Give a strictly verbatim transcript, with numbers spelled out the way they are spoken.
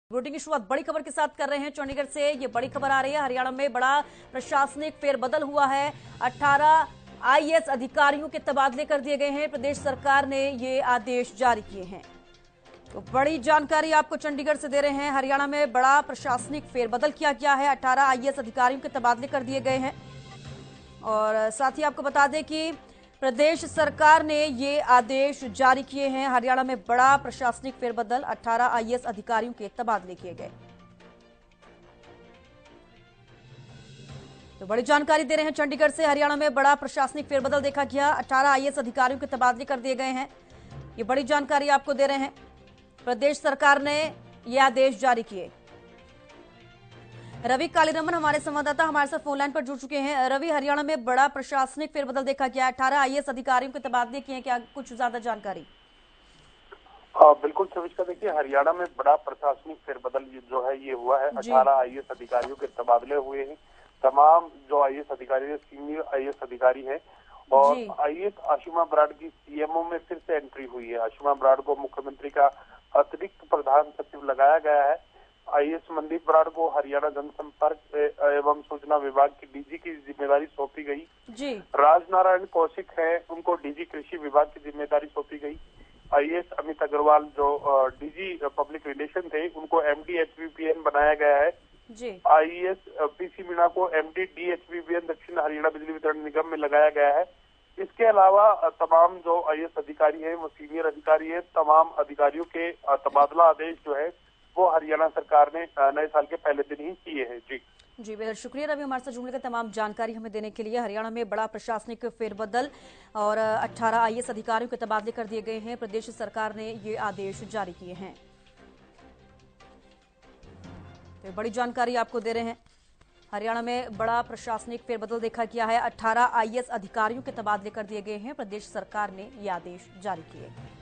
Bulletin की शुरुआत बड़ी खबर के साथ कर रहे हैं। चंडीगढ़ से ये बड़ी खबर आ रही है। हरियाणा में बड़ा प्रशासनिक फेरबदल हुआ है। अठारह आईएएस अधिकारियों के तबादले कर दिए गए हैं। प्रदेश सरकार ने ये आदेश जारी किए हैं। तो बड़ी जानकारी आपको चंडीगढ़ से दे रहे हैं। हरियाणा में बड़ा प्रशासनिक फेरबदल किया गया है। अठारह आईएएस अधिकारियों के तबादले कर दिए गए हैं। और साथ ही आपको बता दें कि प्रदेश सरकार ने ये आदेश जारी किए हैं। हरियाणा में बड़ा प्रशासनिक फेरबदल, अठारह आईएएस अधिकारियों के तबादले किए गए। तो बड़ी जानकारी दे रहे हैं चंडीगढ़ से। हरियाणा में बड़ा प्रशासनिक फेरबदल देखा गया। अठारह आईएएस अधिकारियों के तबादले कर दिए गए हैं। ये बड़ी जानकारी आपको दे रहे हैं। प्रदेश सरकार ने ये आदेश जारी किए। रवि कालीरमन हमारे संवाददाता हमारे साथ फोन लाइन पर जुड़ चुके हैं। रवि, हरियाणा में बड़ा प्रशासनिक फेरबदल देखा गया। अठारह आईएएस अधिकारियों के तबादले किए, क्या कुछ ज्यादा जानकारी? हाँ, बिल्कुल सविष्का, देखिए हरियाणा में बड़ा प्रशासनिक फेरबदल जो है ये हुआ है। अठारह आईएएस अधिकारियों के तबादले हुए हैं। तमाम जो आईएएस अधिकारी है सीनियर आईएएस अधिकारी है। और आईएएस आशिमा बराड़ की सीएमओ में फिर से एंट्री हुई है। आशिमा बराड़ को मुख्यमंत्री का अतिरिक्त प्रधान सचिव लगाया गया है। आईएएस मनदीप बराड़ को हरियाणा जनसंपर्क एवं सूचना विभाग की डीजी की जिम्मेदारी सौंपी गई। जी। राजनारायण कौशिक है, उनको डीजी कृषि विभाग की जिम्मेदारी सौंपी गई। आईएएस अमित अग्रवाल जो डीजी पब्लिक रिलेशन थे, उनको एमडी एचवीपीएन बनाया गया है। जी। आईएएस पीसी मीणा को एमडी डीएचवीपीएन दक्षिण हरियाणा बिजली वितरण निगम में लगाया गया है। इसके अलावा तमाम जो आईएएस अधिकारी हैं वो सीनियर अधिकारी हैं। तमाम अधिकारियों के तबादला आदेश जो है वो हरियाणा सरकार ने नए साल के पहले दिन ही किए हैं। जी जी, बेहद शुक्रिया रवि, हमारे साथ जुड़ने का तमाम जानकारी हमें देने के लिए। हरियाणा में बड़ा प्रशासनिक फेरबदल और अठारह आईएएस अधिकारियों के तबादले कर दिए गए हैं। प्रदेश सरकार ने ये आदेश जारी किए हैं। तो बड़ी जानकारी आपको दे रहे हैं। हरियाणा में बड़ा प्रशासनिक फेरबदल देखा गया है। अठारह आईएएस अधिकारियों के तबादले कर दिए गए हैं। प्रदेश सरकार ने ये आदेश जारी किए।